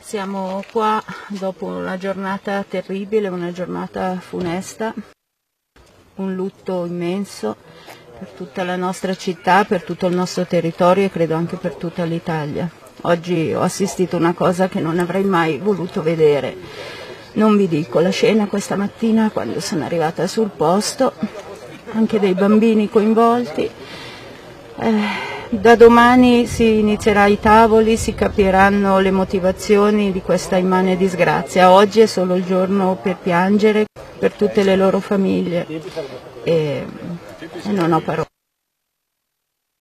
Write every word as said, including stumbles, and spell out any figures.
Siamo qua dopo una giornata terribile, una giornata funesta, un lutto immenso per tutta la nostra città, per tutto il nostro territorio e credo anche per tutta l'Italia. Oggi ho assistito a una cosa che non avrei mai voluto vedere. Non vi dico la scena questa mattina quando sono arrivata sul posto, anche dei bambini coinvolti. Eh, da domani si inizierà ai tavoli, si capiranno le motivazioni di questa immane disgrazia. Oggi è solo il giorno per piangere per tutte le loro famiglie e, e non ho parole.